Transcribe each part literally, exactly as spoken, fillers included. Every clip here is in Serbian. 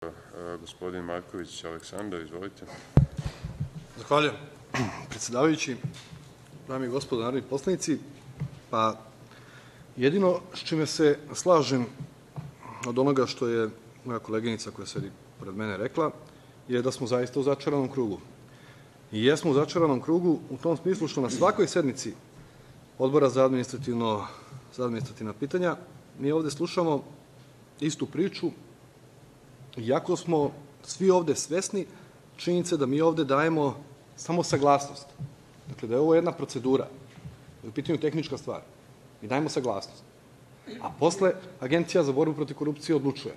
Gospodin Marković Aleksandar, izvolite. Zahvaljujem, predsedavajući. Dame i gospodo narodni poslanici, pa jedino s čime se slažem od onoga što je moja koleginica koja sedi pored mene rekla je da smo zaista u začaranom krugu. I jesmo u začaranom krugu u tom smislu što na svakoj sednici Odbora za administrativna pitanja mi ovde slušamo istu priču, iako smo svi ovde svesni činjenice da mi ovde dajemo samo saglasnost. Dakle, da je ovo jedna procedura, da je u pitanju tehnička stvar. Mi dajemo saglasnost. A posle Agencija za borbu protiv korupcije odlučuje.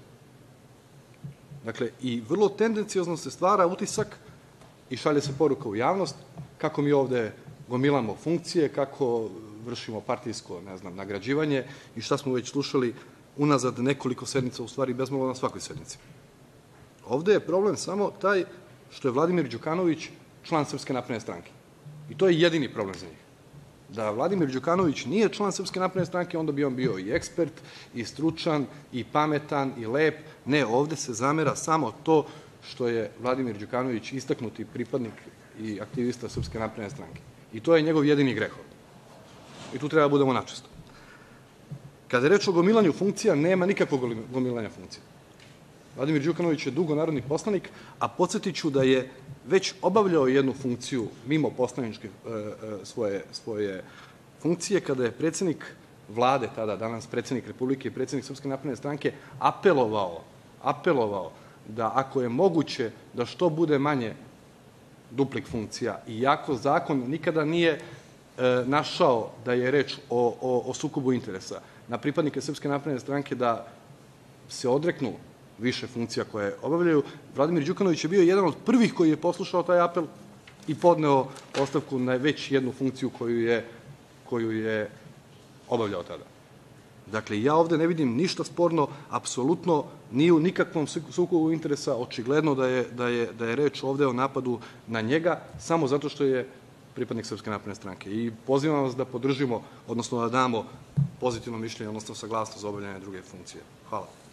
Dakle, i vrlo tendenciozno se stvara utisak i šalje se poruka u javnost kako mi ovde gomilamo funkcije, kako vršimo partijsko, ne znam, nagrađivanje i šta smo već slušali unazad nekoliko sednica, u stvari bezmalo na svakoj sednici. Ovde je problem samo taj što je Vladimir Đukanović član Srpske napredne stranke. I to je jedini problem za njih. Da Vladimir Đukanović nije član Srpske napredne stranke, onda bi on bio i ekspert, i stručan, i pametan, i lep. Ne, ovde se zamera samo to što je Vladimir Đukanović istaknuti pripadnik i aktivista Srpske napredne stranke. I to je njegov jedini greh ovde. I tu treba da budemo načisto. Kada je reč o gomilanju funkcija, nema nikakvog gomilanja funkcija. Vladimir Đukanović je dugo narodni poslanik, a podsjetiću da je već obavljao jednu funkciju mimo poslaničke svoje funkcije, kada je predsednik Vlade, tada danas predsednik Republike i predsednik Srpske napredne stranke, apelovao, apelovao da ako je moguće da što bude manje duplik funkcija, iako zakon nikada nije našao da je reč o sukobu interesa, na pripadnike Srpske napredne stranke da se odreknu više funkcija koje obavljaju, Vladimir Đukanović je bio jedan od prvih koji je poslušao taj apel i podneo ostavku na već jednu funkciju koju je obavljao tada. Dakle, ja ovde ne vidim ništa sporno, apsolutno ni u nikakvom sukobu interesa, očigledno da je reč ovde o napadu na njega, samo zato što je pripadnik Srpske napredne stranke. I pozivam vas da podržimo, odnosno da damo pozitivno mišljenje, odnosno saglasnost za obavljanje druge funkcije. Hvala.